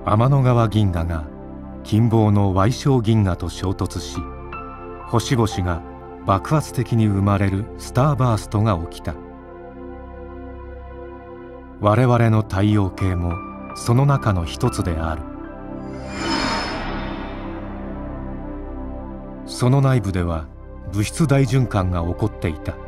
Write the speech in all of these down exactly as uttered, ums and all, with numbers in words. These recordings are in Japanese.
天の川銀河が近傍の矮小銀河と衝突し、星々が爆発的に生まれるスターバーストが起きた。我々の太陽系もその中の一つである。その内部では物質大循環が起こっていた。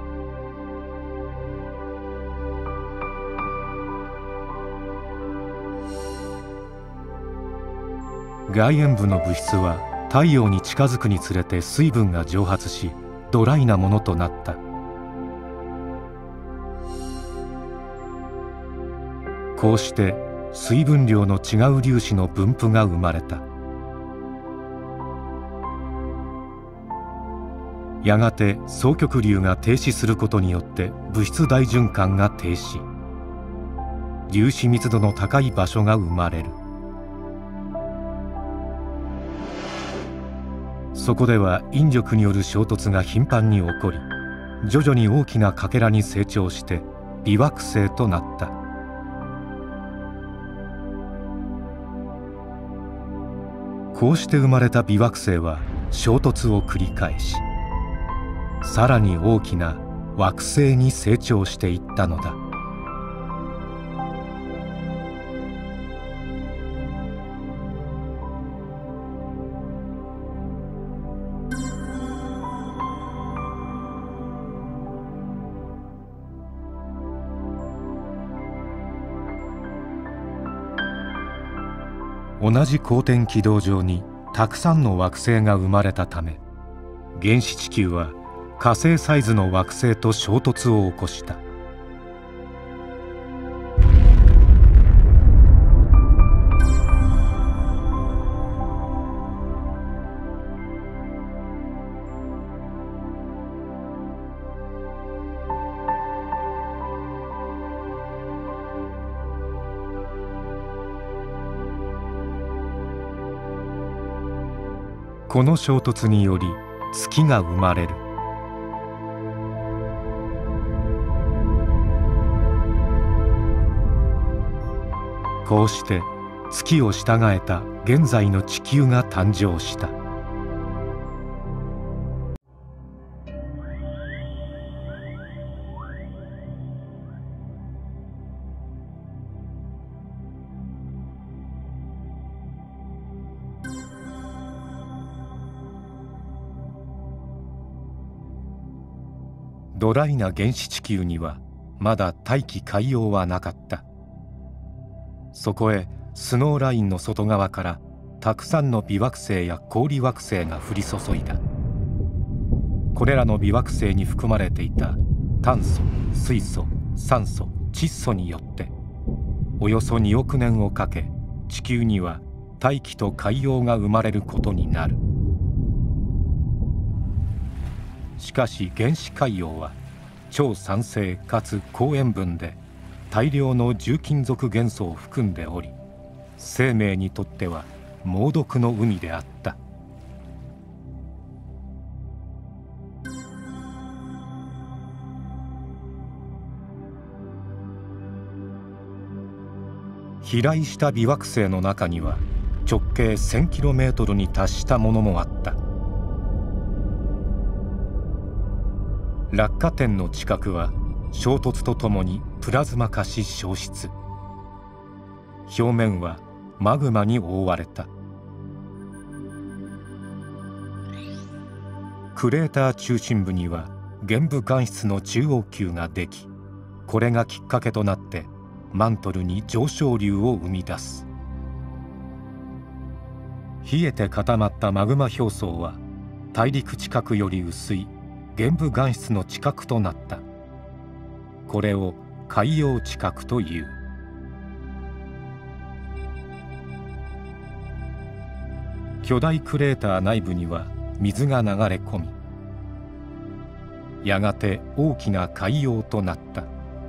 外縁部の物質は太陽に近づくにつれて水分が蒸発し、ドライなものとなった。こうして水分量の違う粒子の分布が生まれた。やがて双極流が停止することによって物質大循環が停止、粒子密度の高い場所が生まれる。そこでは引力による衝突が頻繁に起こり、徐々に大きなかけらに成長して微惑星となった。こうして生まれた微惑星は衝突を繰り返し、さらに大きな惑星に成長していったのだ。同じ公転軌道上にたくさんの惑星が生まれたため、原始地球は火星サイズの惑星と衝突を起こした。この衝突により月が生まれる。こうして月を従えた現在の地球が誕生した。ドライな原始地球にはまだ大気海洋はなかった。そこへスノーラインの外側からたくさんの微惑星や氷惑星が降り注いだ。これらの微惑星に含まれていた炭素、水素、酸素、窒素によっておよそにおくねんをかけ、地球には大気と海洋が生まれることになる。しかし原始海洋は超酸性かつ高塩分で大量の重金属元素を含んでおり、生命にとっては猛毒の海であった。飛来した微惑星の中には直径 せんキロメートル に達したものもあった。落下点の近くは衝突とともにプラズマ化し消失。表面はマグマに覆われた。クレーター中心部には玄武岩質の中央球ができ、これがきっかけとなってマントルに上昇流を生み出す。冷えて固まったマグマ表層は大陸近くより薄い玄武岩質の地殻となった。これを海洋地殻という。巨大クレーター内部には水が流れ込み、やがて大きな海洋となった。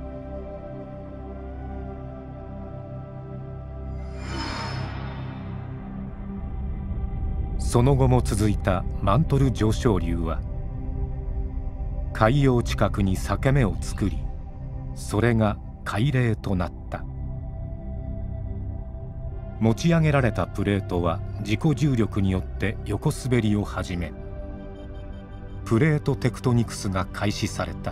その後も続いたマントル上昇流は海洋地殻に裂け目を作り、それが海嶺となった。 持ち上げられたプレートは自己重力によって横滑りを始め、プレートテクトニクスが開始された。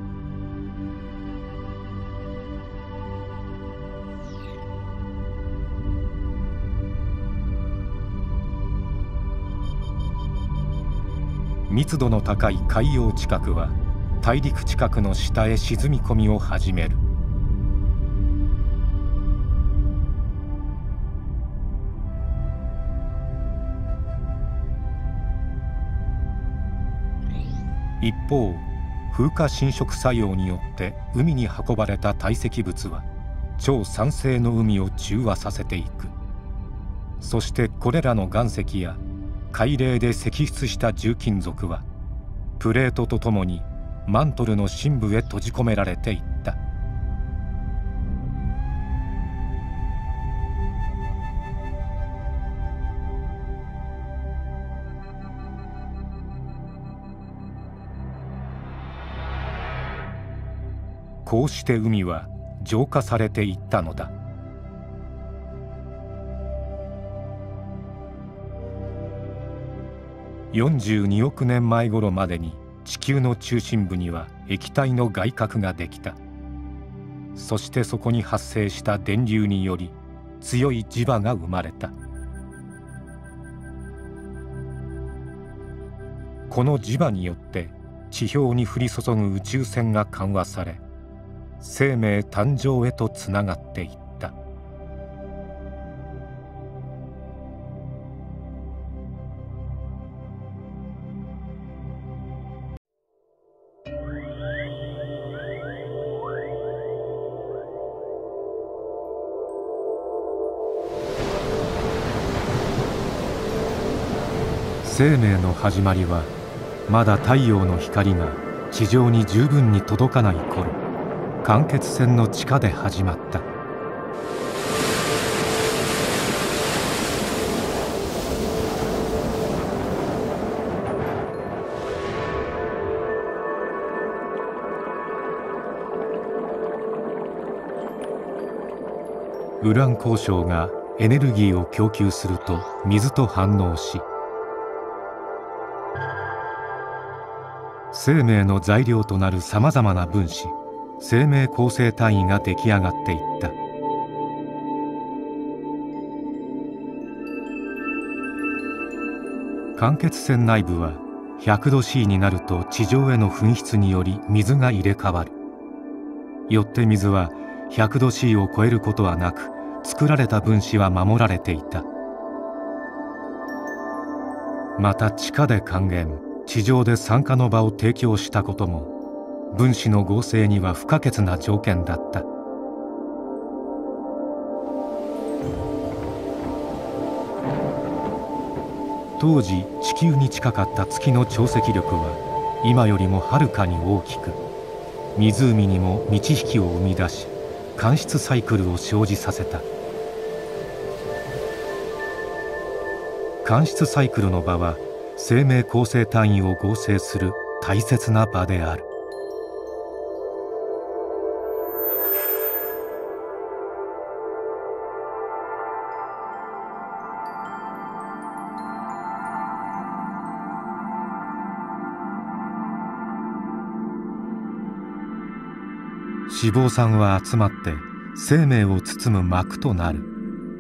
密度の高い海洋地殻は大陸地殻の下へ沈み込みを始める。一方、風化侵食作用によって海に運ばれた堆積物は超酸性の海を中和させていく。そしてこれらの岩石や海嶺で析出した重金属はプレートとともにマントルの深部へ閉じ込められていった。こうして海は浄化されていったのだ。よんじゅうにおくねんまえ頃までに地球の中心部には液体の外核ができた。そしてそこに発生した電流により強い磁場が生まれた。この磁場によって地表に降り注ぐ宇宙線が緩和され、生命誕生へとつながっていった。生命の始まりはまだ太陽の光が地上に十分に届かない頃、間欠泉の地下で始まった。ウラン鉱床がエネルギーを供給すると水と反応し、生命の材料となるさまざまな分子、生命構成単位が出来上がっていった。間欠泉内部は ひゃくどシー になると地上への噴出により水が入れ替わる。よって水は ひゃくどシー を超えることはなく、作られた分子は守られていた。また地下で還元、地上で酸化の場を提供したことも分子の合成には不可欠な条件だった。当時地球に近かった月の潮汐力は今よりもはるかに大きく、湖にも満ち引きを生み出し、間質サイクルを生じさせた。間質サイクルの場は生命構成単位を合成する大切な場である。脂肪酸は集まって生命を包む膜となる。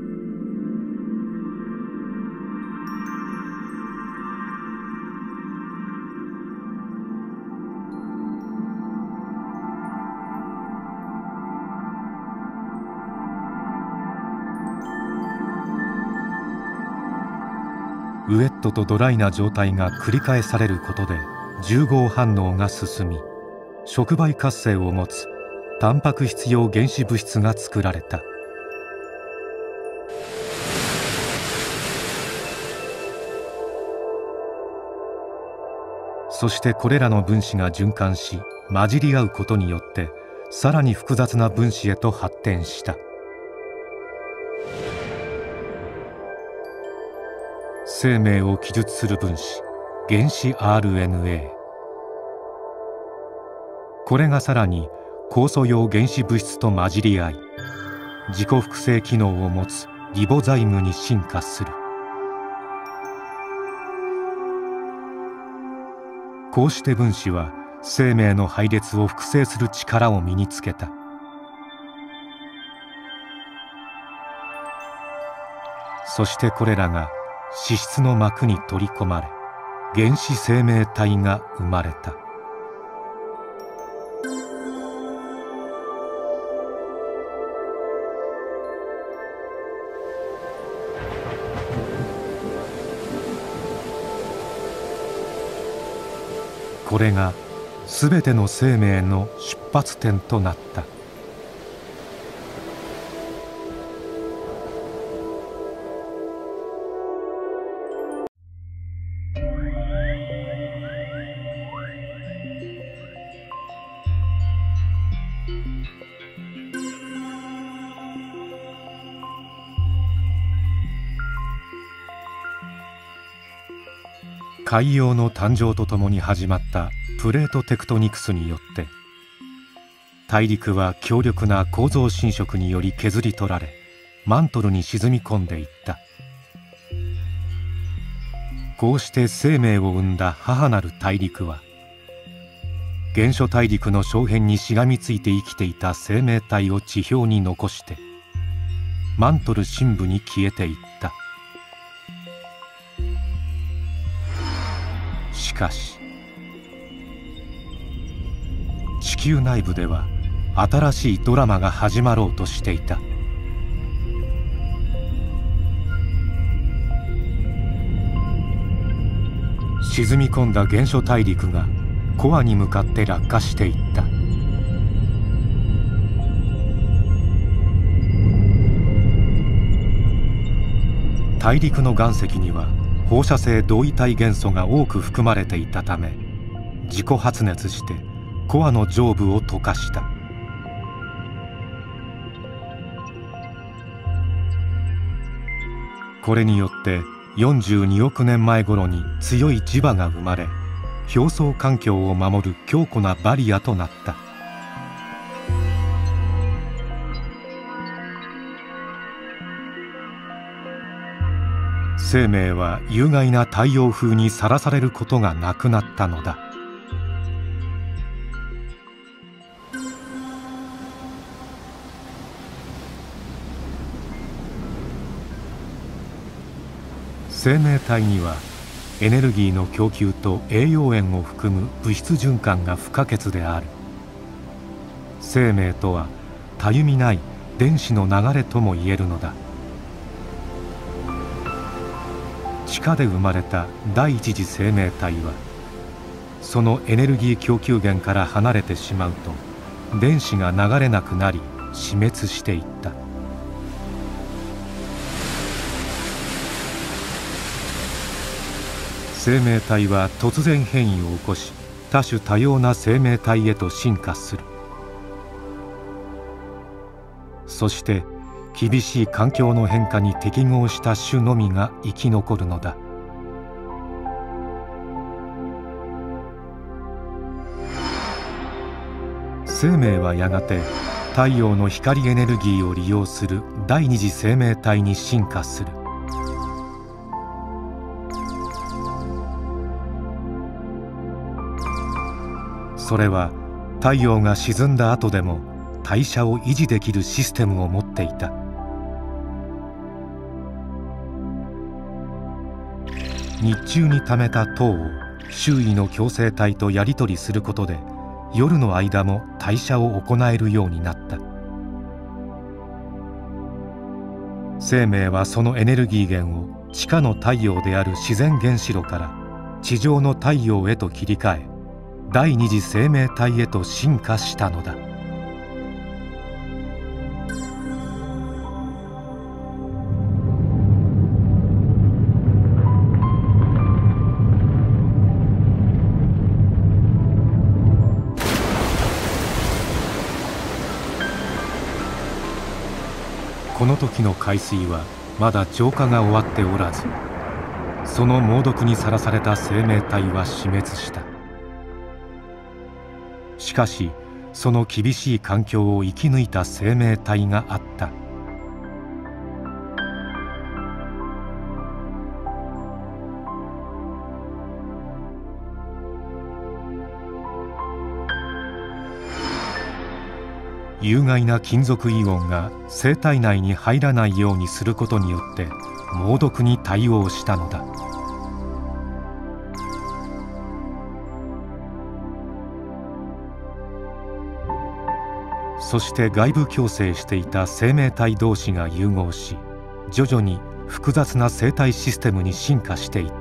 ウェットとドライな状態が繰り返されることで重合反応が進み、触媒活性を持つタンパク質用原子物質が作られた。そしてこれらの分子が循環し混じり合うことによってさらに複雑な分子へと発展した。生命を記述する分子、原子 アールエヌエー。 これがさらに酵素用原子物質と混じり合い、自己複製機能を持つリボザイムに進化する。こうして分子は生命の配列を複製する力を身につけた。そしてこれらが脂質の膜に取り込まれ、原始生命体が生まれた。これがすべての生命の出発点となった。海洋の誕生とともに始まったプレートテクトニクスによって大陸は強力な構造侵食により削り取られマントルに沈み込んでいった。こうして生命を生んだ母なる大陸は原初大陸の小片にしがみついて生きていた生命体を地表に残してマントル深部に消えていった。しかし地球内部では新しいドラマが始まろうとしていた。沈み込んだ原初大陸がコアに向かって落下していった。大陸の岩石には放射性同位体元素が多く含まれていたため自己発熱してコアの上部を溶かした。これによってよんじゅうにおくねんまえ頃に強い磁場が生まれ表層環境を守る強固なバリアとなった。生命は有害な太陽風にさらされることがなくなったのだ。生命体にはエネルギーの供給と栄養塩を含む物質循環が不可欠である。生命とはたゆみない電子の流れともいえるのだ。地下で生まれた第一次生命体はそのエネルギー供給源から離れてしまうと電子が流れなくなり死滅していった。生命体は突然変異を起こし多種多様な生命体へと進化する。そして厳しい環境の変化に適合した種のみが生き残るのだ。生命はやがて太陽の光エネルギーを利用する第二次生命体に進化する。それは太陽が沈んだ後でも代謝を維持できるシステムを持っていた。日中に溜めた糖を周囲の共生体とやり取りすることで夜の間も代謝を行えるようになった。生命はそのエネルギー源を地下の太陽である自然原子炉から地上の太陽へと切り替え第二次生命体へと進化したのだ。この時の海水はまだ浄化が終わっておらずその猛毒にさらされた生命体は死滅した。しかしその厳しい環境を生き抜いた生命体があった。 有害な金属イオンが生体内に入らないようにすることによって猛毒に対応したのだ。そして外部共生していた生命体同士が融合し、徐々に複雑な生態システムに進化していった。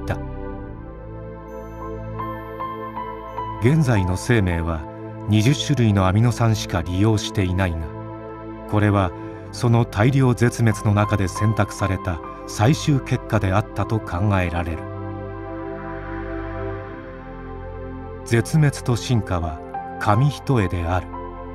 現在の生命はにじゅっしゅるいのアミノ酸しか利用していないが、これはその大量絶滅の中で選択された最終結果であったと考えられる。絶滅と進化は紙一重である。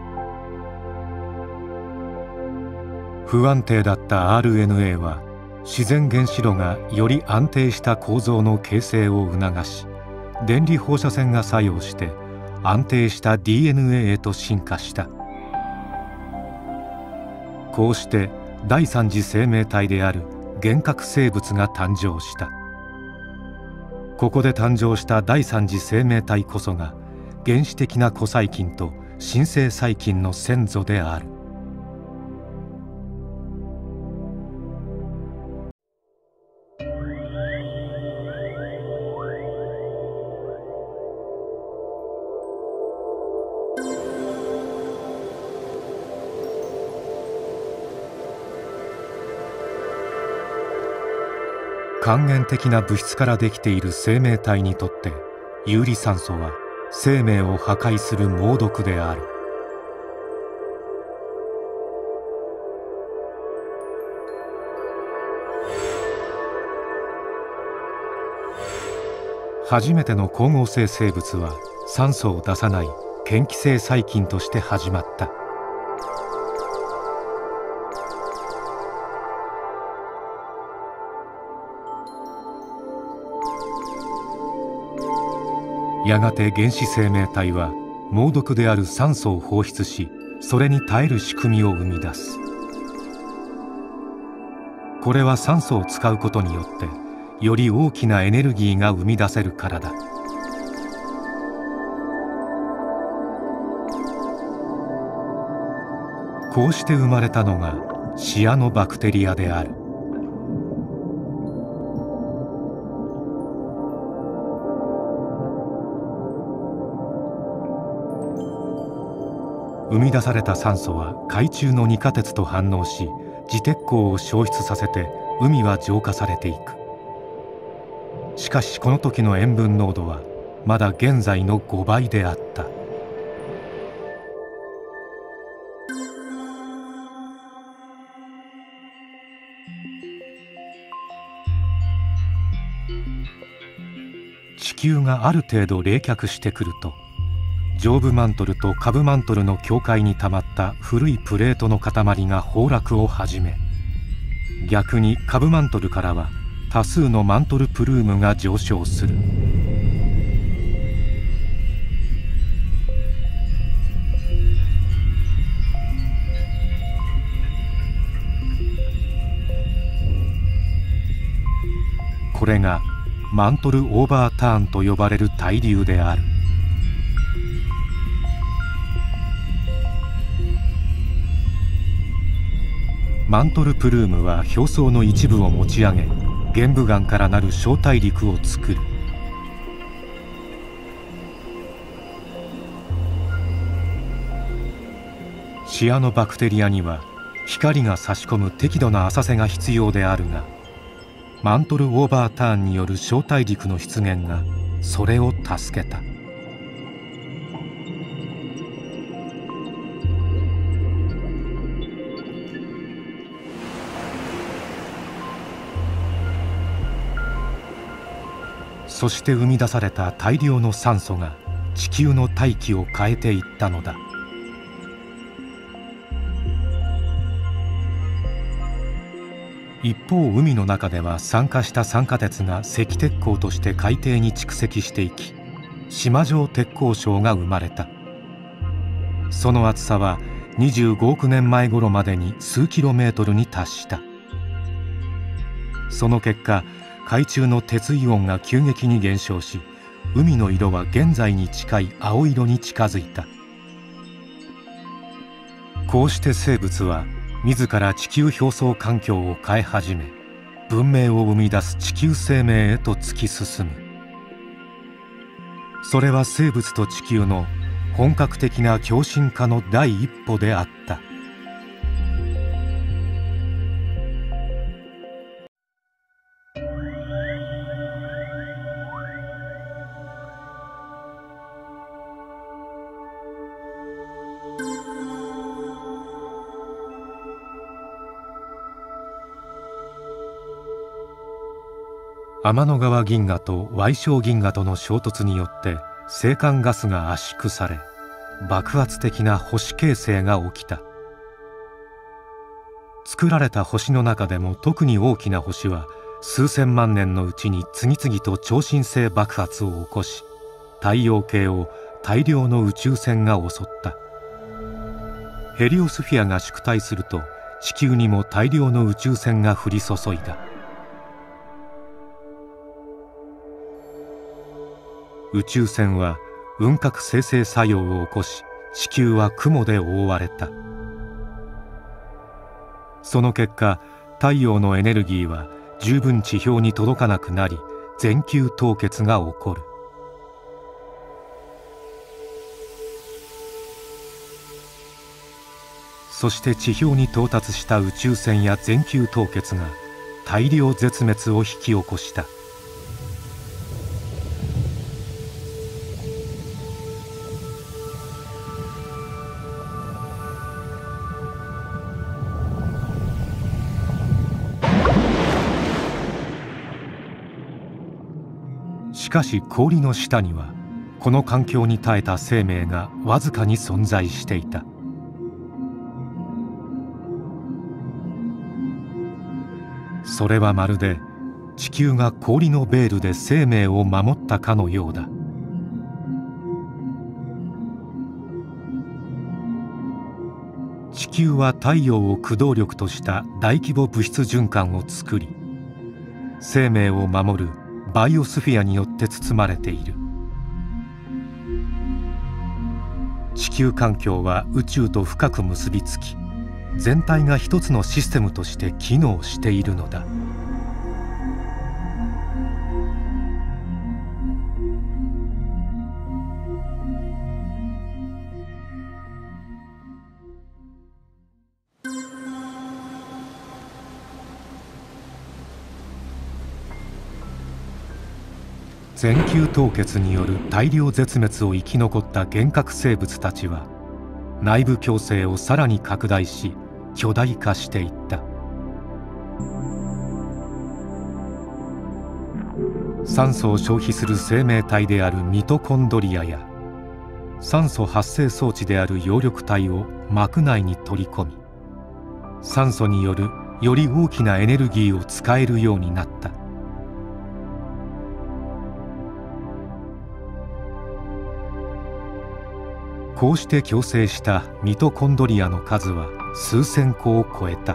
不安定だった アールエヌエー は自然原子炉がより安定した構造の形成を促し、電離放射線が作用して安定した ディーエヌエー へと進化した。こうして第三次生命体である原核生物が誕生した。ここで誕生した第三次生命体こそが原始的な古細菌と新生細菌の先祖である。還元的な物質からできている生命体にとって有利酸素は生命を破壊する猛毒である。初めての光合成生物は酸素を出さない嫌気性細菌として始まった。やがて原始生命体は猛毒である酸素を放出し、それに耐える仕組みを生み出す。これは酸素を使うことによってより大きなエネルギーが生み出せるからだ。こうして生まれたのがシアノバクテリアである。生み出された酸素は海中の二価鉄と反応し、自鉄鉱を消失させて海は浄化されていく。しかしこの時の塩分濃度はまだ現在のごばいであった。地球がある程度冷却してくると、上部マントルと下部マントルの境界にたまった古いプレートの塊が崩落を始め、逆に下部マントルからは多数のマントルプルームが上昇する。これがマントルオーバーターンと呼ばれる対流である。マントルプルームは表層の一部を持ち上げ、玄武岩からなる小大陸を作る。シアノバクテリアには光が差し込む適度な浅瀬が必要であるが、マントルオーバーターンによる小大陸の出現がそれを助けた。そして生み出された大量の酸素が地球の大気を変えていったのだ。一方、海の中では酸化した酸化鉄が赤鉄鉱として海底に蓄積していき、島状鉄鉱礁が生まれた。その厚さはにじゅうごおくねんまえ頃までに数キロメートルに達した。その結果、海中の鉄イオンが急激に減少し、海の色は現在に近い青色に近づいた。 こうして生物は自ら地球表層環境を変え始め、文明を生み出す地球生命へと突き進む。それは生物と地球の本格的な共振化の第一歩であった。天の川銀河と矮小銀河との衝突によって星間ガスが圧縮され、爆発的な星形成が起きた。作られた星の中でも特に大きな星は数千万年のうちに次々と超新星爆発を起こし、太陽系を大量の宇宙船が襲った。ヘリオスフィアが縮退すると、地球にも大量の宇宙船が降り注いだ。宇宙船は雲核生成作用を起こし、地球は雲で覆われた。その結果、太陽のエネルギーは十分地表に届かなくなり、全球凍結が起こる。そして地表に到達した宇宙船や全球凍結が大量絶滅を引き起こした。しかし氷の下にはこの環境に耐えた生命がわずかに存在していた。それはまるで地球が氷のベールで生命を守ったかのようだ。地球は太陽を駆動力とした大規模物質循環を作り、生命を守るバイオスフィアによって包まれている。地球環境は宇宙と深く結びつき、全体が一つのシステムとして機能しているのだ。全球凍結による大量絶滅を生き残った原核生物たちは、内部共生をさらに拡大し巨大化していった。酸素を消費する生命体であるミトコンドリアや、酸素発生装置である葉緑体を膜内に取り込み、酸素によるより大きなエネルギーを使えるようになった。こうして共生したミトコンドリアの数は数千個を超えた。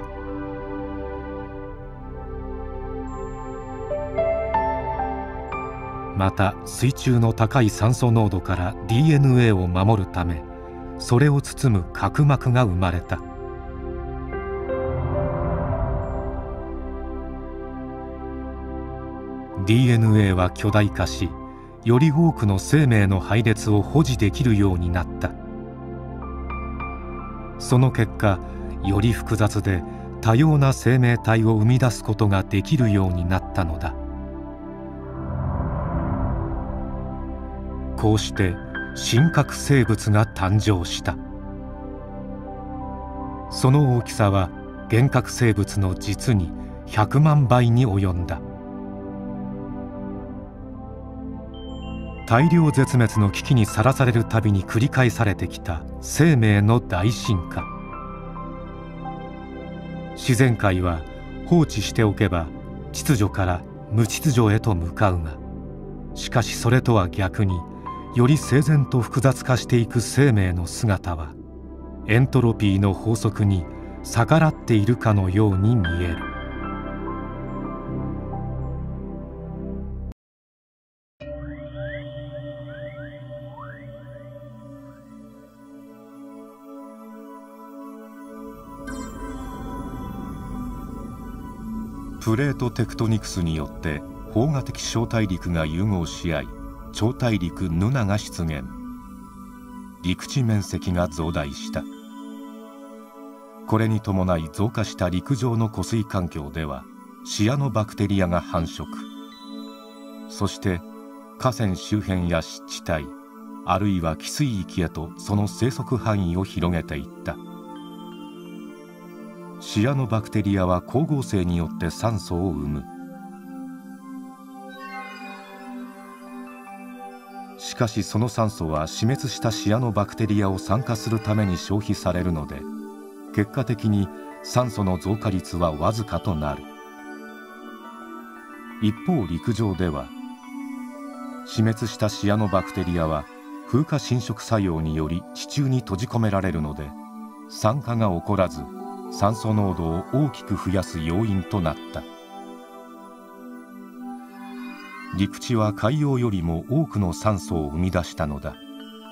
また水中の高い酸素濃度から ディーエヌエー を守るため、それを包む核膜が生まれた。ディーエヌエー は巨大化し、より多くの生命の配列を保持できるようになった。その結果、より複雑で多様な生命体を生み出すことができるようになったのだ。こうして真核生物が誕生した。その大きさは原核生物の実にひゃくまんばいに及んだ。大量絶滅の危機にさらされるたびに繰り返されてきた生命の大進化。自然界は放置しておけば秩序から無秩序へと向かうが、しかしそれとは逆により整然と複雑化していく生命の姿はエントロピーの法則に逆らっているかのように見える。 プレートテクトニクスによって邦画的小大陸が融合し合い、超大陸ヌナが出現。陸地面積が増大した。これに伴い増加した陸上の湖水環境ではシアノバクテリアが繁殖。そして河川周辺や湿地帯、あるいは汽水域へとその生息範囲を広げていった。シアノバクテリアは光合成によって酸素を生む。しかしその酸素は死滅したシアノバクテリアを酸化するために消費されるので、結果的に酸素の増加率はわずかとなる。一方陸上では死滅したシアノバクテリアは風化侵食作用により地中に閉じ込められるので、酸化が起こらず酸素濃度を大きく増やす要因となった。陸地は海洋よりも多くの酸素を生み出したのだ。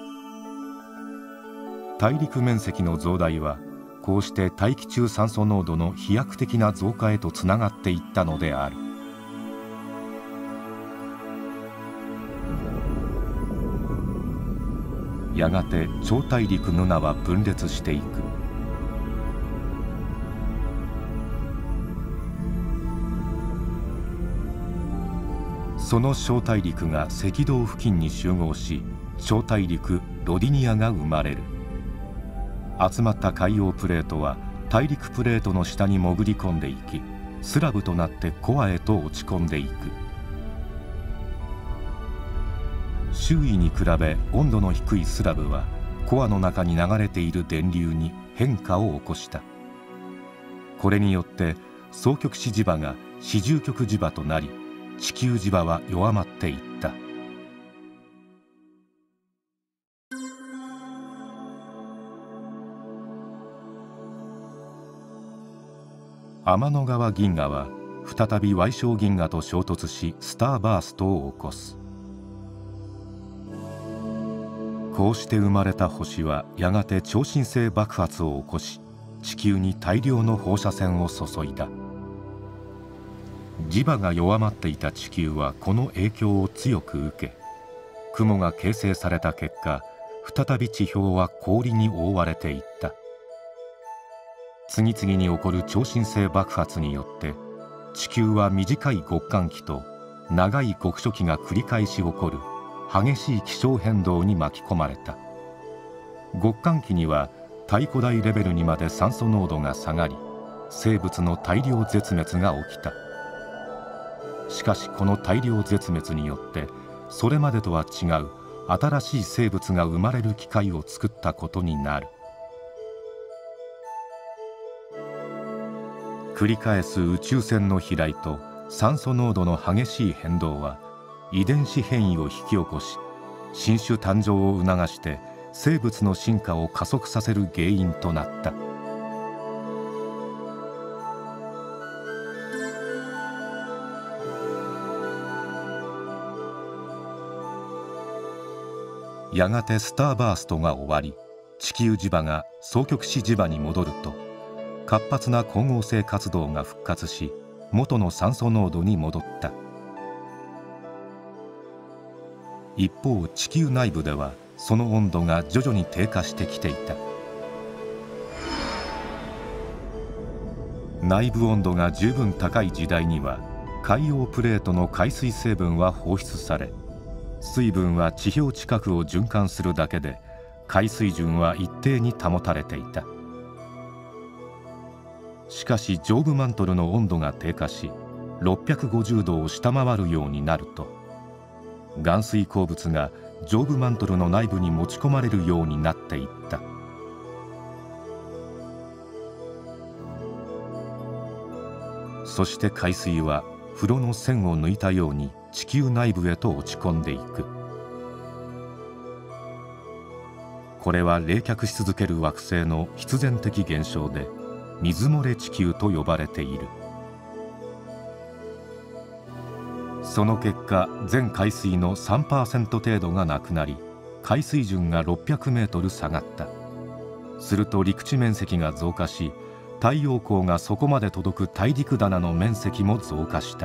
大陸面積の増大はこうして大気中酸素濃度の飛躍的な増加へとつながっていったのである。やがて超大陸ヌナは分裂していく。その小大陸が赤道付近に集合し、小大陸ロディニアが生まれる。集まった海洋プレートは大陸プレートの下に潜り込んでいき、スラブとなってコアへと落ち込んでいく。周囲に比べ温度の低いスラブはコアの中に流れている電流に変化を起こした。これによって双極子磁場が四重極磁場となり、地球磁場は弱まっていった。天の川銀河は再び矮小銀河と衝突しスターバーストを起こす。こうして生まれた星はやがて超新星爆発を起こし、地球に大量の放射線を注いだ。磁場が弱まっていた地球はこの影響を強く受け、雲が形成された結果、再び地表は氷に覆われていった。次々に起こる超新星爆発によって地球は短い極寒期と長い極暑期が繰り返し起こる激しい気象変動に巻き込まれた。極寒期には太古代レベルにまで酸素濃度が下がり、生物の大量絶滅が起きた。しかしこの大量絶滅によってそれまでとは違う新しい生物が生まれる機会を作ったことになる。繰り返す宇宙線の飛来と酸素濃度の激しい変動は遺伝子変異を引き起こし、新種誕生を促して生物の進化を加速させる原因となった。やがてスターバーストが終わり、地球磁場が双極子磁場に戻ると、活発な光合成活動が復活し、元の酸素濃度に戻った。一方地球内部ではその温度が徐々に低下してきていた。内部温度が十分高い時代には海洋プレートの海水成分は放出され、水分は地表近くを循環するだけで海水準は一定に保たれていた。しかし上部マントルの温度が低下しろっぴゃくごじゅうどを下回るようになると、含水鉱物が上部マントルの内部に持ち込まれるようになっていった。そして海水は風呂の栓を抜いたように地球内部へと落ち込んでいく。これは冷却し続ける惑星の必然的現象で水漏れ地球と呼ばれている。その結果全海水の さんパーセント 程度がなくなり、海水準がろっぴゃくメートル下がった。すると陸地面積が増加し、 太陽光がそこまで届く大陸棚の面積も増加した。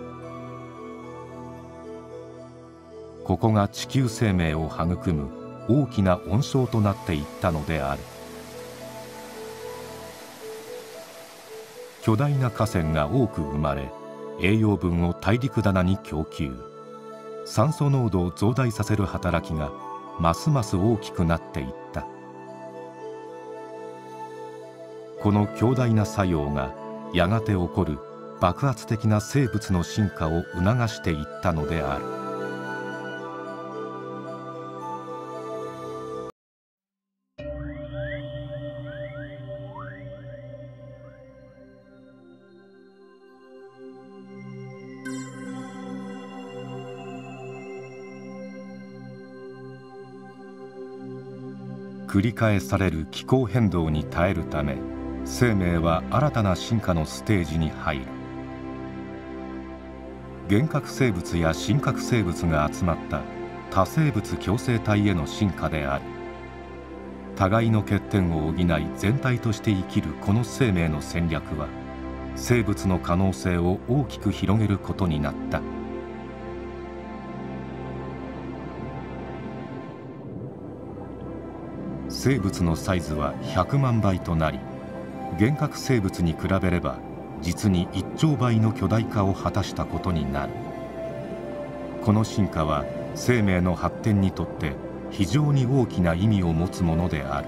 ここが地球生命を育む大きな温床となっていったのである。巨大な河川が多く生まれ、栄養分を大陸棚に供給。酸素濃度を増大させる働きがますます大きくなっていった。この強大な作用がやがて起こる爆発的な生物の進化を促していったのである。繰り返される気候変動に耐えるため、生命は新たな進化のステージに入る。原核生物や真核生物が集まった多生物共生体への進化である。互いの欠点を補い全体として生きるこの生命の戦略は、生物の可能性を大きく広げることになった。生物のサイズはひゃくまんばいとなり、原核生物に比べれば実にいっちょうばいの巨大化を果たしたことになる。この進化は生命の発展にとって非常に大きな意味を持つものである。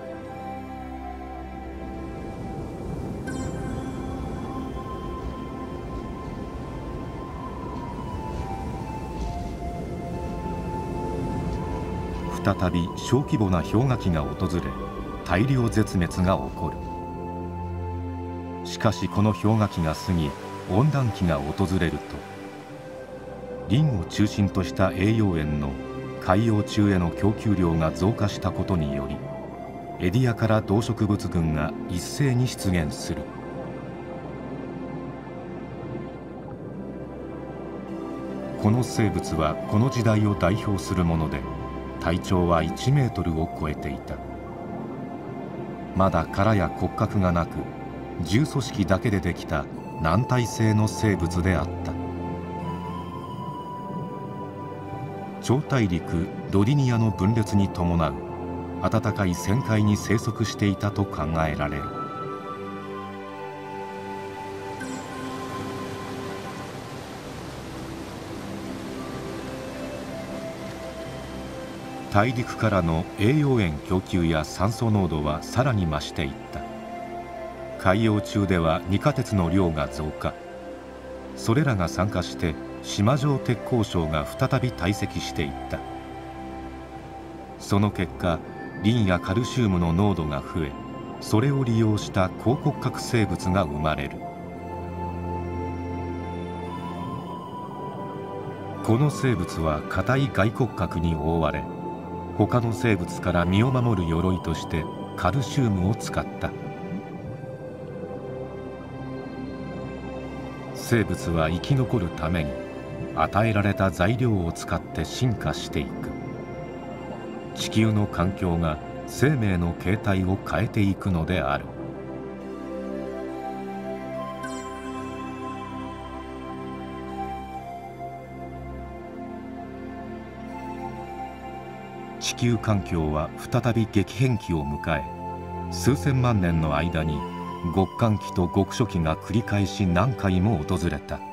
再び小規模な氷河期が訪れ、大量絶滅が起こる。しかしこの氷河期が過ぎ、温暖期が訪れると、リンを中心とした栄養塩の海洋中への供給量が増加したことにより、エディアから動植物群が一斉に出現する。この生物はこの時代を代表するもので、体長はいちメートルを超えていた。まだ殻や骨格がなく、重組織だけでできた軟体性の生物であった。超大陸ロディニアの分裂に伴う暖かい浅海に生息していたと考えられる。大陸からの栄養塩供給や酸素濃度はさらに増していった。海洋中では二価鉄の量が増加。それらが酸化して島状鉄鉱床が再び堆積していった。その結果、リンやカルシウムの濃度が増え、それを利用した高骨格生物が生まれる。この生物は硬い外骨格に覆われ、他の生物から身を守る鎧としてカルシウムを使った。生物は生き残るために与えられた材料を使って進化していく。地球の環境が生命の形態を変えていくのである。地球環境は再び激変期を迎え、数千万年の間に極寒期と極暑期が繰り返し何回も訪れた。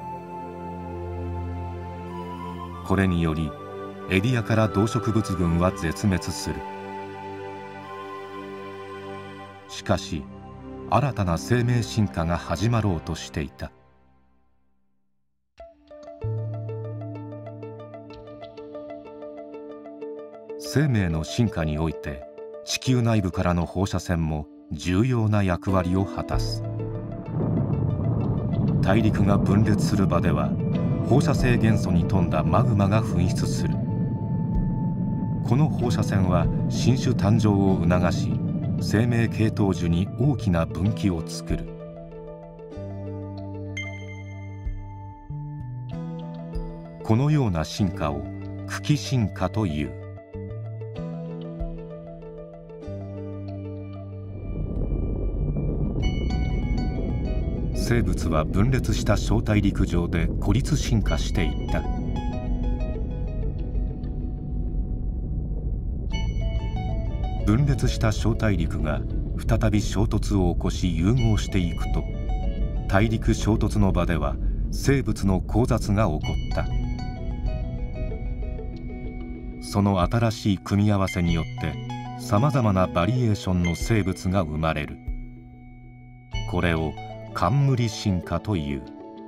これによりエディアから動植物群は絶滅する。しかし新たな生命進化が始まろうとしていた。生命の進化において地球内部からの放射線も重要な役割を果たす。大陸が分裂する場では放射性元素に富んだマグマが噴出する。この放射線は新種誕生を促し、生命系統樹に大きな分岐を作る。このような進化を茎進化という。 生物は分裂した小大陸上で孤立進化していった。分裂した小大陸が再び衝突を起こし融合していくと、大陸衝突の場では生物の交雑が起こった。その新しい組み合わせによってさまざまなバリエーションの生物が生まれる。これを冠進化という。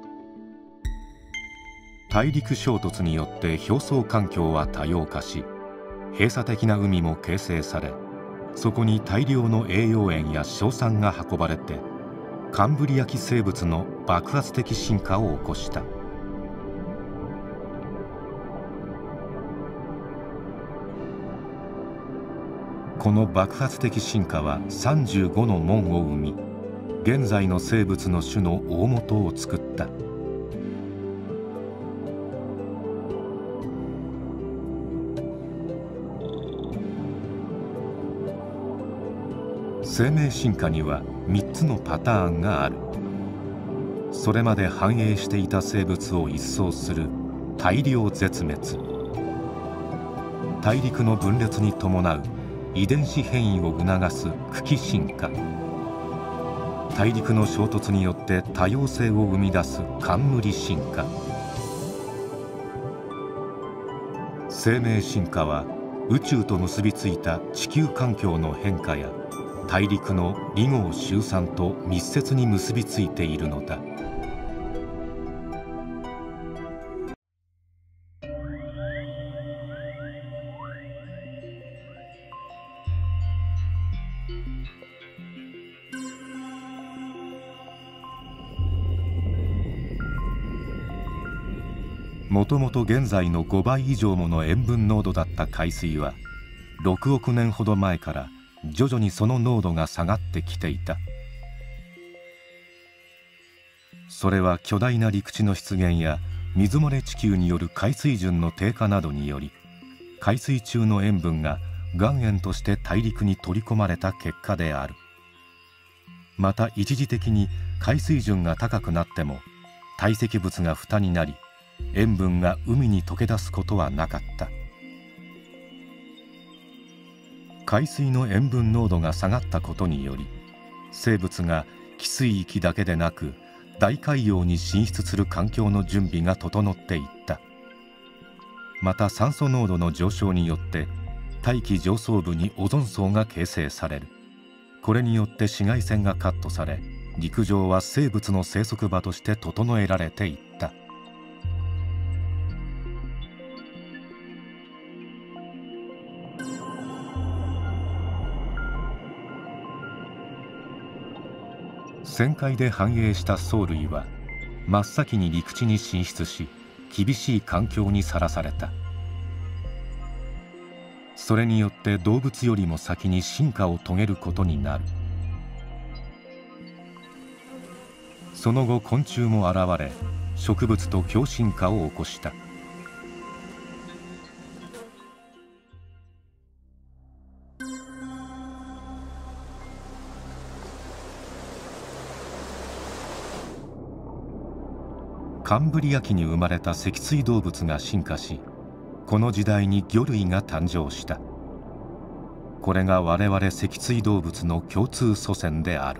大陸衝突によって表層環境は多様化し、閉鎖的な海も形成され、そこに大量の栄養塩や硝酸が運ばれて、カンブリア紀生物の爆発的進化を起こした。この爆発的進化はさんじゅうごの門を生み、現在の生物の種の大元を作った。生命進化にはみっつのパターンがある。それまで繁栄していた生物を一掃する大量絶滅。大陸の分裂に伴う遺伝子変異を促す茎進化。大陸の衝突によって多様性を生み出す冠進化。生命進化は宇宙と結びついた地球環境の変化や大陸の離合集散と密接に結びついているのだ。もともと現在のごばい以上もの塩分濃度だった海水はろくおくねんほど前から徐々にその濃度が下がってきていた。それは巨大な陸地の出現や水漏れ地球による海水準の低下などにより、海水中の塩分が岩塩として大陸に取り込まれた結果である。また一時的に海水準が高くなっても堆積物が蓋になり、塩分が海に溶け出すことはなかった。海水の塩分濃度が下がったことにより、生物が汽水域だけでなく大海洋に進出する環境の準備が整っていった。また酸素濃度の上昇によって大気上層部にオゾン層が形成される。これによって紫外線がカットされ、陸上は生物の生息場として整えられていった。深海で繁栄した藻類は真っ先に陸地に進出し、厳しい環境にさらされた。それによって動物よりも先に進化を遂げることになる。その後昆虫も現れ、植物と共進化を起こした。カンブリア紀に生まれた脊椎動物が進化し、この時代に魚類が誕生した。これが我々脊椎動物の共通祖先である。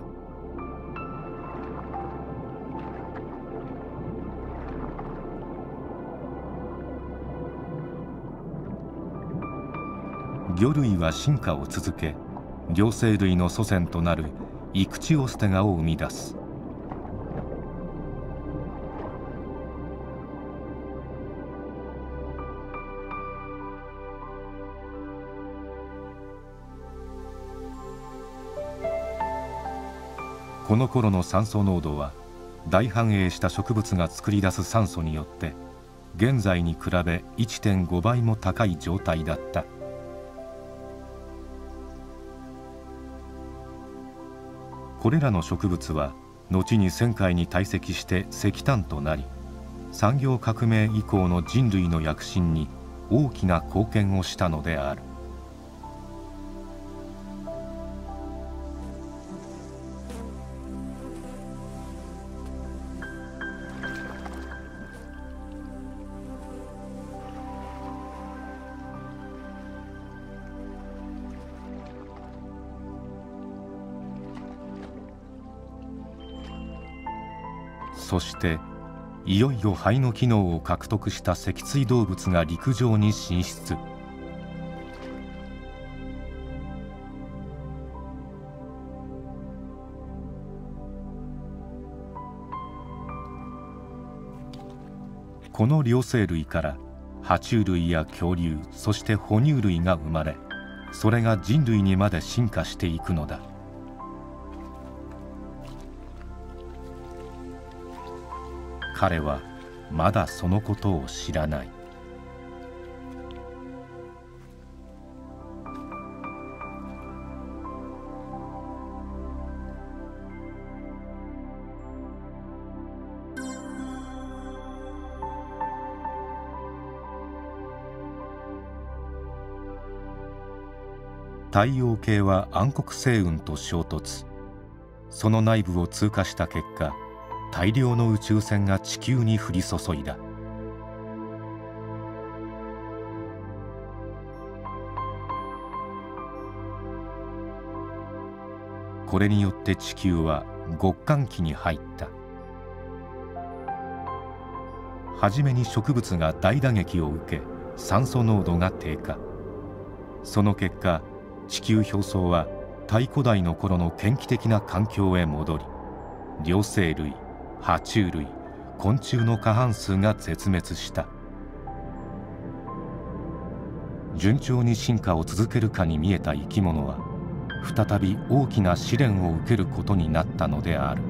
魚類は進化を続け、両生類の祖先となるイクチオステガを生み出す。この頃の酸素濃度は大繁栄した植物が作り出す酸素によって現在に比べ いってんご 倍も高い状態だった。これらの植物は後に浅海に堆積して石炭となり、産業革命以降の人類の躍進に大きな貢献をしたのである。 そしていよいよ肺の機能を獲得した脊椎動物が陸上に進出。この両生類から爬虫類や恐竜、そして哺乳類が生まれ、それが人類にまで進化していくのだ。彼はまだそのことを知らない。太陽系は暗黒星雲と衝突。その内部を通過した結果、大量の宇宙線が地球に降り注いだ。これによって地球は極寒期に入った。はじめに植物が大打撃を受け、酸素濃度が低下。その結果、地球表層は太古代の頃の献気的な環境へ戻り、両生類、爬虫類、昆虫の過半数が絶滅した。順調に進化を続けるかに見えた生き物は再び大きな試練を受けることになったのである。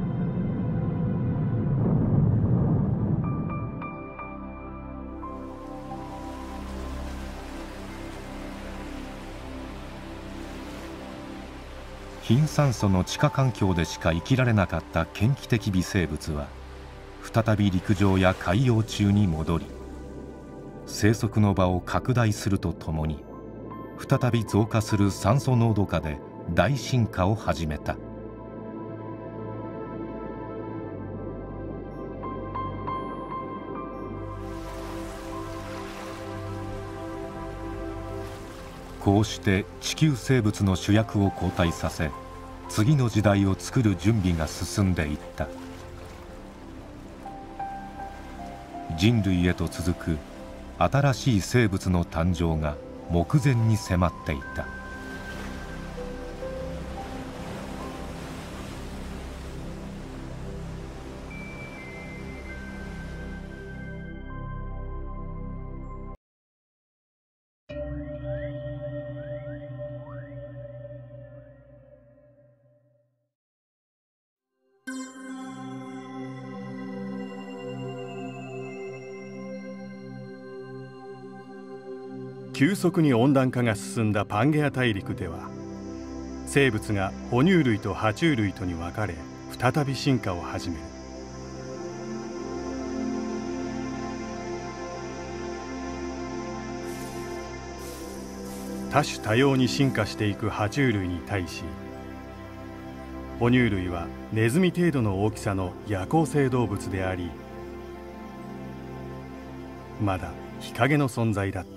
貧酸素の地下環境でしか生きられなかった献気的微生物は再び陸上や海洋中に戻り、生息の場を拡大するとともに再び増加する酸素濃度下で大進化を始めた。こうして地球生物の主役を交代させ、次の時代を作る準備が進んでいった。人類へと続く新しい生物の誕生が目前に迫っていた。 急速に温暖化が進んだパンゲア大陸では、生物が哺乳類と爬虫類とに分かれ再び進化を始める。多種多様に進化していく爬虫類に対し、哺乳類はネズミ程度の大きさの夜行性動物であり、まだ日陰の存在だった。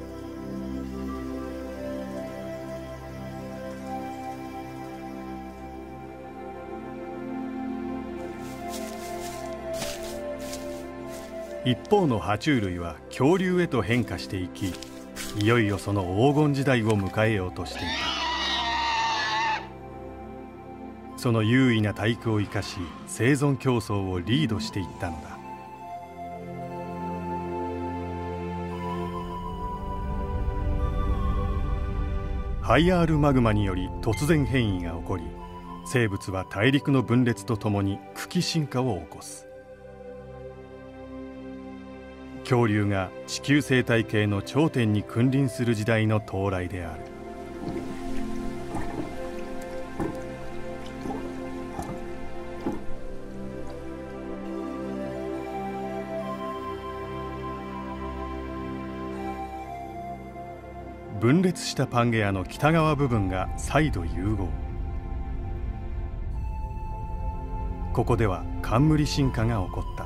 一方の爬虫類は恐竜へと変化していき、いよいよその黄金時代を迎えようとしていた。その優位な体育を生かし、生存競争をリードしていったのだ。ハイアールマグマにより突然変異が起こり、生物は大陸の分裂とともに茎進化を起こす。恐竜が地球生態系の頂点に君臨する時代の到来である。分裂したパンゲアの北側部分が再度融合。ここでは冠進化が起こった。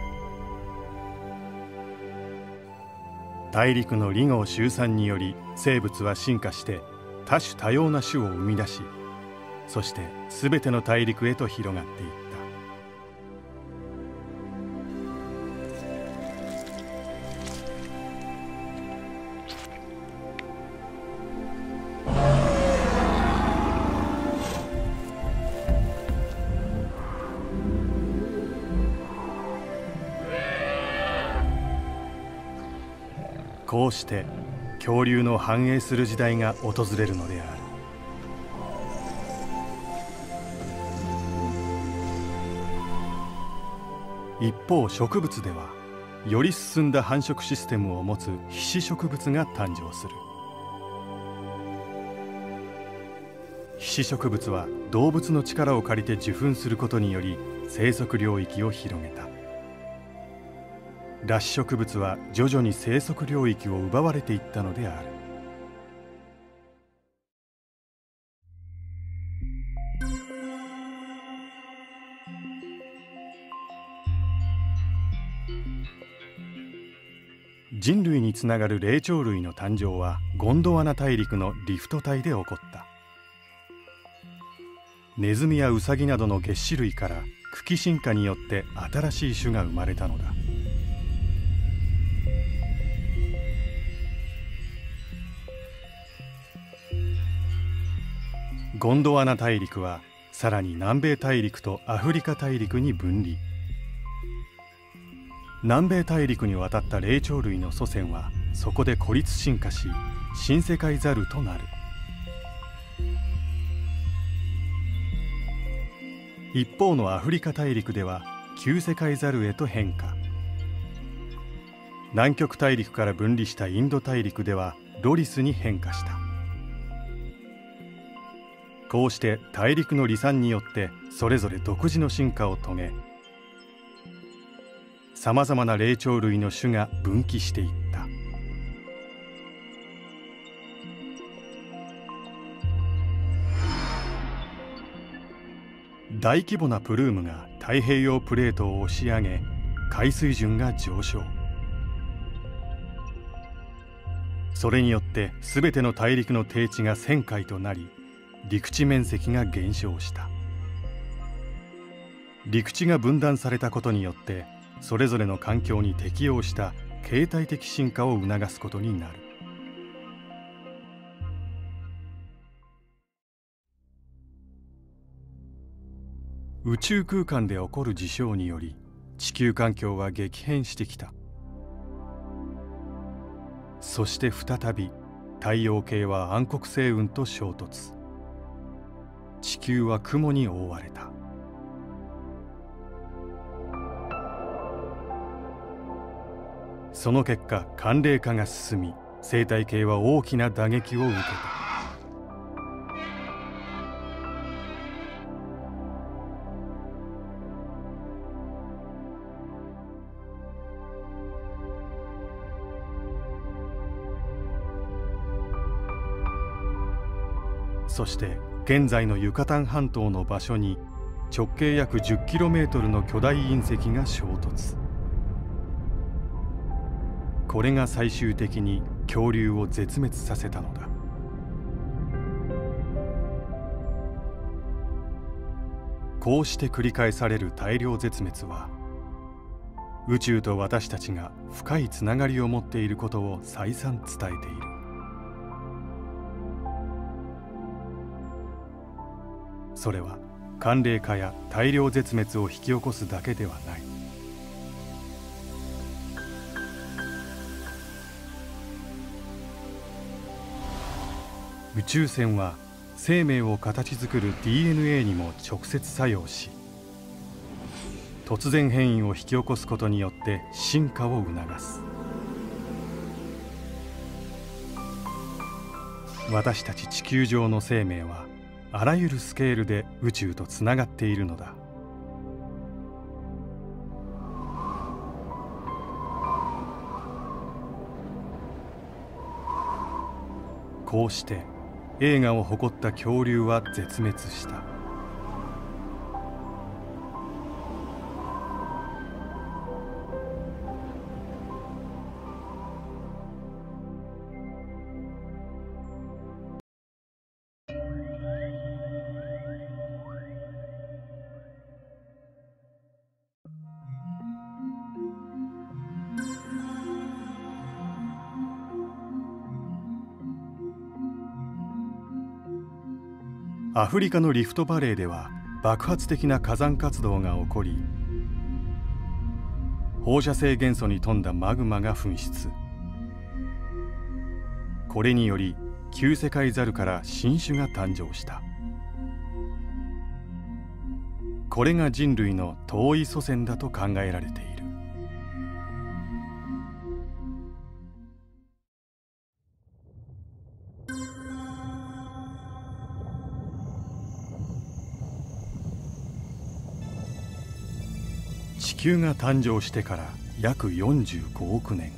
大陸の離合集散により生物は進化して多種多様な種を生み出し、そして全ての大陸へと広がっていった。 こうして恐竜の繁栄する時代が訪れるのである。一方植物ではより進んだ繁殖システムを持つ被子植物が誕生する。被子植物は動物の力を借りて受粉することにより生息領域を広げた。裸子植物は徐々に生息領域を奪われていったのである。人類につながる霊長類の誕生はゴンドワナ大陸のリフト帯で起こった。ネズミやウサギなどの齧歯類から茎進化によって新しい種が生まれたのだ。ゴンドワナ大陸はさらに南米大陸とアフリカ大陸に分離。南米大陸に渡った霊長類の祖先はそこで孤立進化し新世界ザルとなる。一方のアフリカ大陸では旧世界ザルへと変化。南極大陸から分離したインド大陸ではロリスに変化した。こうして大陸の離散によってそれぞれ独自の進化を遂げ、さまざまな霊長類の種が分岐していった。大規模なプルームが太平洋プレートを押し上げ、海水準が上昇。それによって全ての大陸の低地が旋回となり、陸地面積が減少した。陸地が分断されたことによってそれぞれの環境に適応した形態的進化を促すことになる。宇宙空間で起こる事象により地球環境は激変してきた。そして再び太陽系は暗黒星雲と衝突。地球は雲に覆われた。その結果寒冷化が進み、生態系は大きな打撃を受けた。そして現在のユカタン半島の場所に直径約 じゅっキロメートル の巨大隕石が衝突。これが最終的に恐竜を絶滅させたのだ。こうして繰り返される大量絶滅は宇宙と私たちが深いつながりを持っていることを再三伝えている。それは寒冷化や大量絶滅を引き起こすだけではない。宇宙線は生命を形作る ディーエヌエー にも直接作用し、突然変異を引き起こすことによって進化を促す。私たち地球上の生命はあらゆるスケールで宇宙とつながっているのだ。こうして栄華を誇った恐竜は絶滅した。アフリカのリフトバレーでは爆発的な火山活動が起こり、放射性元素に富んだマグマが噴出。 これにより旧世界ザルから新種が誕生した。これが人類の遠い祖先だと考えられている。地球が誕生してから約よんじゅうごおくね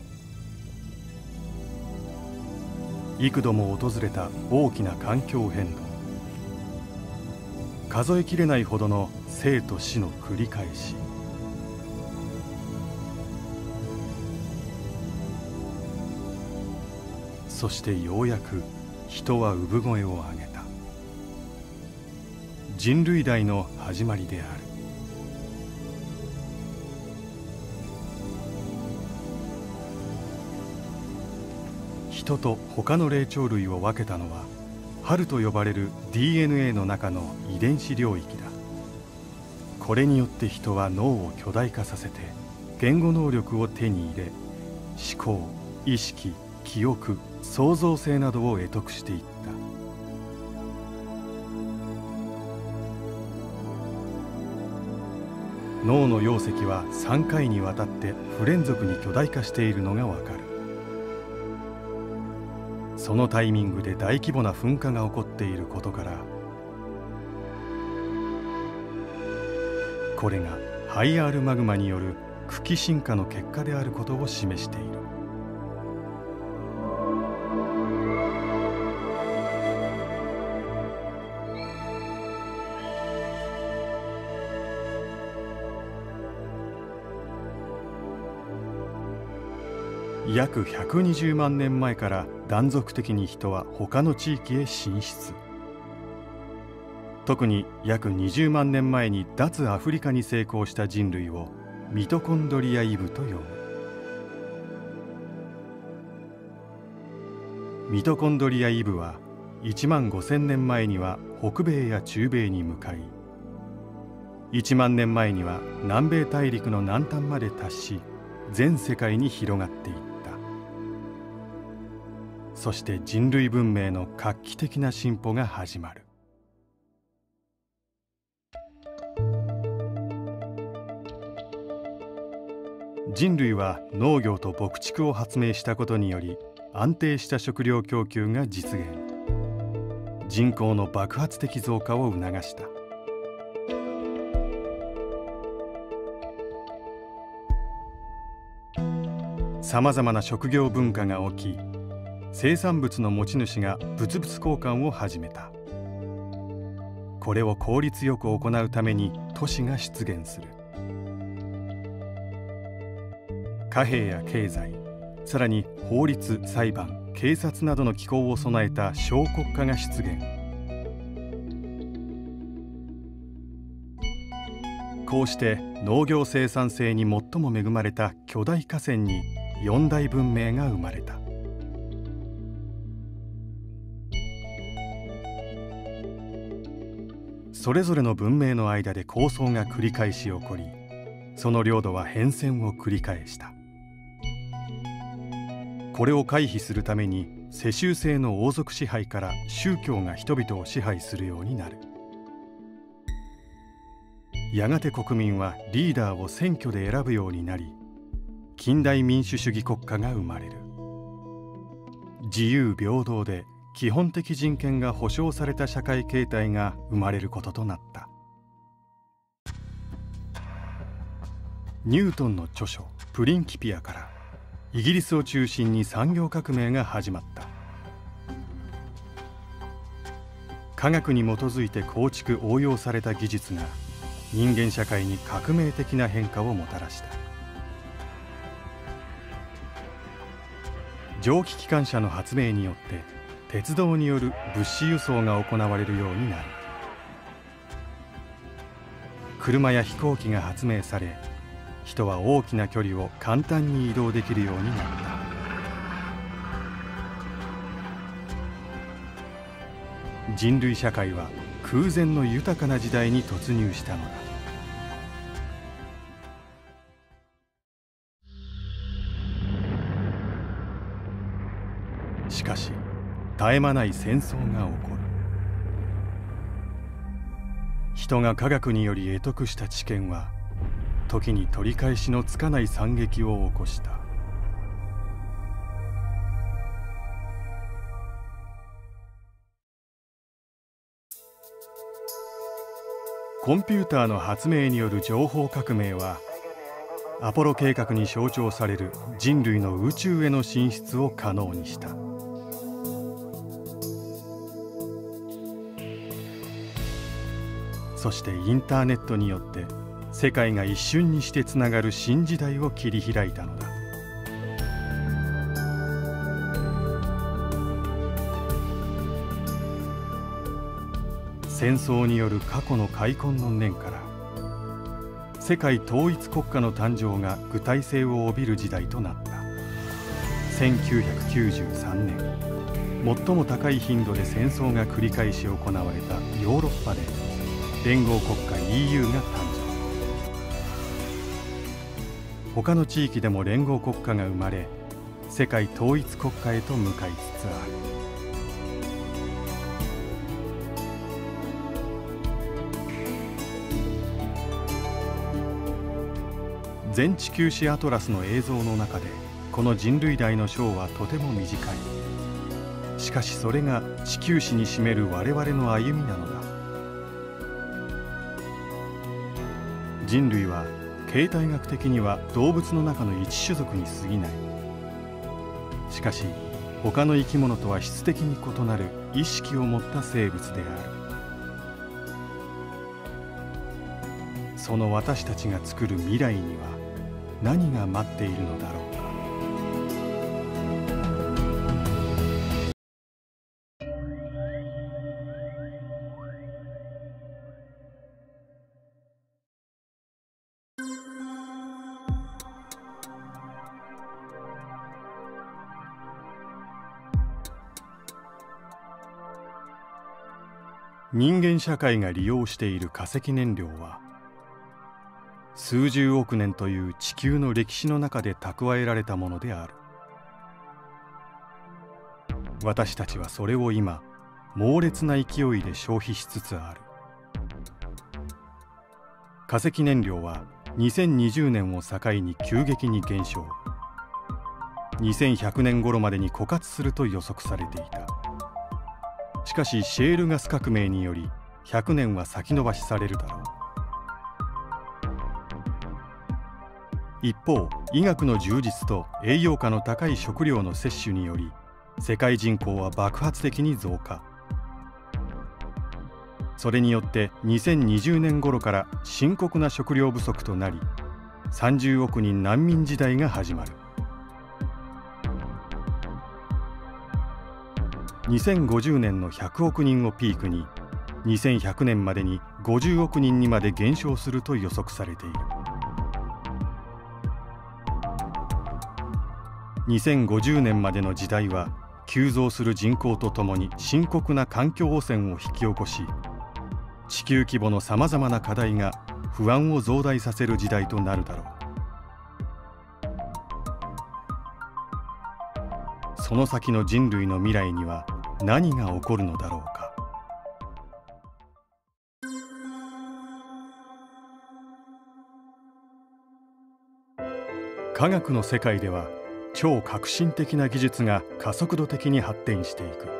ん、幾度も訪れた大きな環境変動、数えきれないほどの生と死の繰り返し。そしてようやく人は産声を上げた。人類代の始まりである。人と他の霊長類を分けたのは、春と呼ばれる ディーエヌエー の中の遺伝子領域だ。これによって人は脳を巨大化させて言語能力を手に入れ、思考、意識、記憶、創造性などを得得していった。脳の容積はさんかいにわたって不連続に巨大化しているのがわかる。そのタイミングで大規模な噴火が起こっていることから、これがハイアールマグマによる茎起進化の結果であることを示している。約ひゃくにじゅうまんねんまえから断続的に人は他の地域へ進出。特に約にじゅうまんねんまえに脱アフリカに成功した人類をミトコンドリアイブと呼ぶ。ミトコンドリアイブはいちまんごせんねんまえには北米や中米に向かい、いちまんねんまえには南米大陸の南端まで達し、全世界に広がっていった。そして人類文明の画期的な進歩が始まる。人類は農業と牧畜を発明したことにより、安定した食料供給が実現。人口の爆発的増加を促した。さまざまな職業文化が起き、生産物の持ち主が物々交換を始めた。これを効率よく行うために都市が出現する。貨幣や経済、さらに法律、裁判、警察などの機構を備えた小国家が出現。こうして農業生産性に最も恵まれた巨大河川に四大文明が生まれた。それぞれの文明の間で抗争が繰り返し起こり、その領土は変遷を繰り返した。これを回避するために世襲制の王族支配から宗教が人々を支配するようになる。やがて国民はリーダーを選挙で選ぶようになり、近代民主主義国家が生まれる。自由平等で基本的人権が保障された社会形態が生まれることとなった。ニュートンの著書「プリンキピア」からイギリスを中心に産業革命が始まった。科学に基づいて構築応用された技術が人間社会に革命的な変化をもたらした。蒸気機関車の発明によって鉄道による物資輸送が行われるようになる。車や飛行機が発明され、人は大きな距離を簡単に移動できるようになった。人類社会は空前の豊かな時代に突入したのだ。しかし絶え間ない戦争が起こる。人が科学により得得した知見は時に取り返しのつかない惨劇を起こした。コンピューターの発明による情報革命はアポロ計画に象徴される人類の宇宙への進出を可能にした。そしてインターネットによって世界が一瞬にしてつながる新時代を切り開いたのだ。戦争による過去の開墾の念から世界統一国家の誕生が具体性を帯びる時代となった。せんきゅうひゃくきゅうじゅうさんねん、最も高い頻度で戦争が繰り返し行われたヨーロッパで連合国家 イーユー が誕生。他の地域でも連合国家が生まれ、世界統一国家へと向かいつつある。全地球史アトラスの映像の中でこの人類代の章はとても短い。しかしそれが地球史に占める我々の歩みなのだ。人類は形態学的には動物の中の一種族に過ぎない。しかし他の生き物とは質的に異なる意識を持った生物である。その私たちが作る未来には何が待っているのだろうか。人間社会が利用している化石燃料は数十億年という地球の歴史の中で蓄えられたものである。私たちはそれを今猛烈な勢いで消費しつつある。化石燃料はにせんにじゅうねんを境に急激に減少。にせんひゃくねん頃までに枯渇すると予測されていた。しかしシェールガス革命によりひゃくねんは先延ばしされるだろう。一方、医学の充実と栄養価の高い食料の摂取により世界人口は爆発的に増加。それによってにせんにじゅうねん頃から深刻な食料不足となり、さんじゅうおくにん難民時代が始まる。にせんごじゅうねんのひゃくおくにんをピークににせんひゃくねんまでにごじゅうおくにんにまで減少すると予測されている。にせんごじゅうねんまでの時代は急増する人口とともに深刻な環境汚染を引き起こし、地球規模のさまざまな課題が不安を増大させる時代となるだろう。その先の人類の未来には何が起こるのだろうか。科学の世界では超革新的な技術が加速度的に発展していく。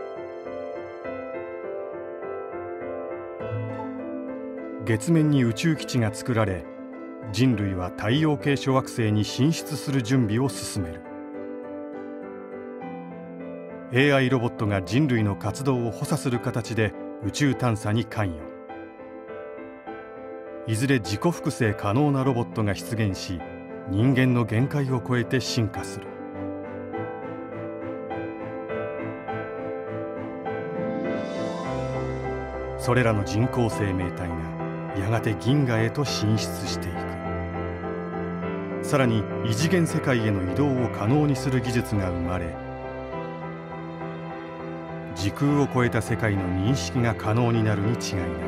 月面に宇宙基地が作られ、人類は太陽系諸惑星に進出する準備を進める。エーアイ ロボットが人類の活動を補佐する形で宇宙探査に関与。いずれ自己複製可能なロボットが出現し、人間の限界を超えて進化する。それらの人工生命体がやがて銀河へと進出していく。さらに異次元世界への移動を可能にする技術が生まれ、時空を超えた世界の認識が可能になるに違いない。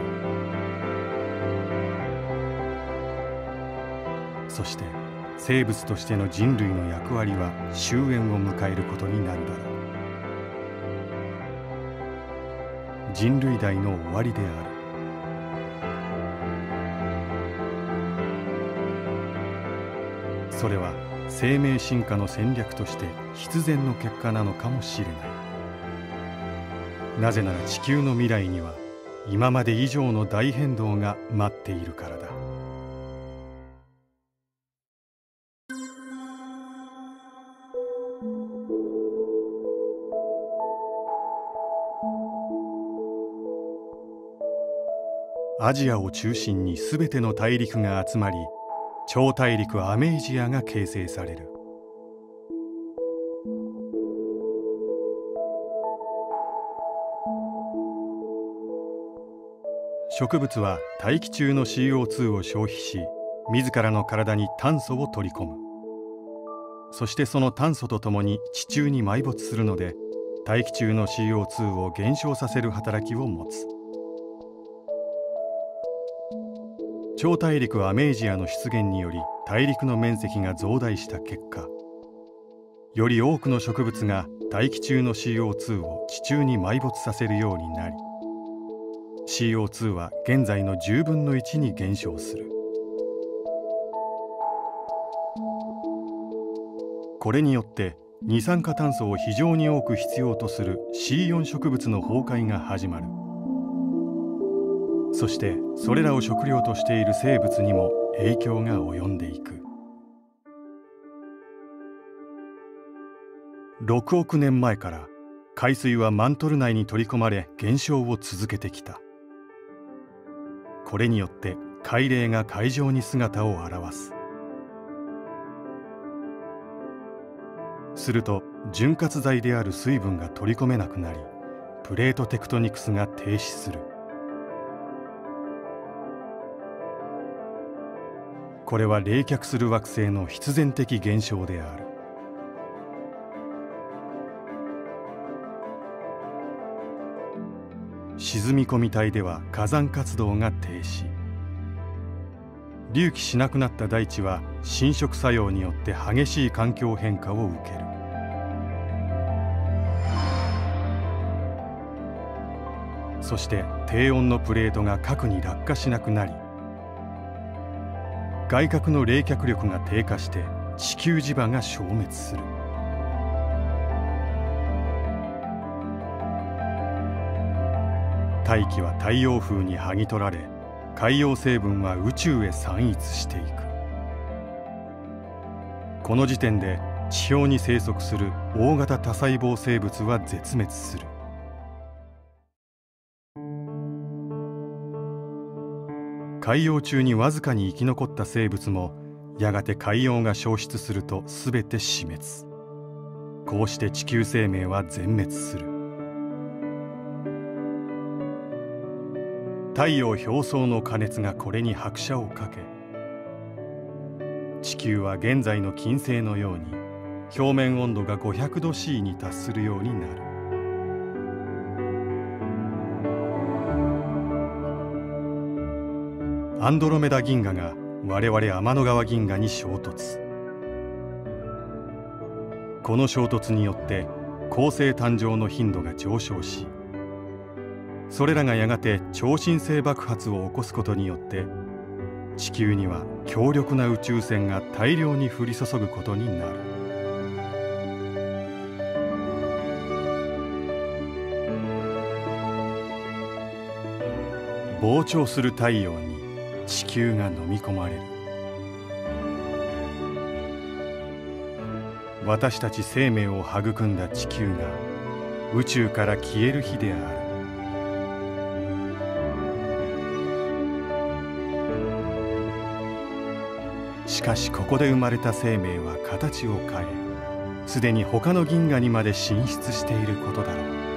そして生物としての人類の役割は終焉を迎えることになるだろう。 人類代の終わりである。それは生命進化の戦略として必然の結果なのかもしれない。なぜなら地球の未来には今まで以上の大変動が待っているからだ。アジアを中心にすべての大陸が集まり、超大陸アメイジアが形成される。植物は大気中の シーオーツー を消費し、自らの体に炭素を取り込む。そしてその炭素とともに地中に埋没するので、大気中の シーオーツー を減少させる働きを持つ。超大陸アメイジアの出現により大陸の面積が増大した結果、より多くの植物が大気中の シーオーツー を地中に埋没させるようになり、 シーオーツー は現在のじゅうぶんのいちに減少する。これによって二酸化炭素を非常に多く必要とする シーよん 植物の崩壊が始まる。そしてそれらを食料としている生物にも影響が及んでいく。ろくおくねんまえから海水はマントル内に取り込まれ減少を続けてきた。これによって海嶺が海上に姿を現す。すると潤滑剤である水分が取り込めなくなり、プレートテクトニクスが停止する。これは冷却する惑星の必然的現象である。沈み込み帯では火山活動が停止。隆起しなくなった大地は侵食作用によって激しい環境変化を受ける。そして低温のプレートが核に落下しなくなり、外核の冷却力が低下して地球磁場が消滅する。大気は太陽風に剥ぎ取られ、海洋成分は宇宙へ散逸していく。この時点で地表に生息する大型多細胞生物は絶滅する。海洋中にわずかに生き残った生物もやがて海洋が消失すると全て死滅。こうして地球生命は全滅する。太陽表層の加熱がこれに拍車をかけ、地球は現在の金星のように表面温度が ごひゃくどシー に達するようになる。アンドロメダ銀河が我々天の川銀河に衝突。この衝突によって恒星誕生の頻度が上昇し、それらがやがて超新星爆発を起こすことによって地球には強力な宇宙線が大量に降り注ぐことになる。膨張する太陽に地球が飲み込まれる。私たち生命を育んだ地球が宇宙から消える日である。しかしここで生まれた生命は形を変え、すでに他の銀河にまで進出していることだろう。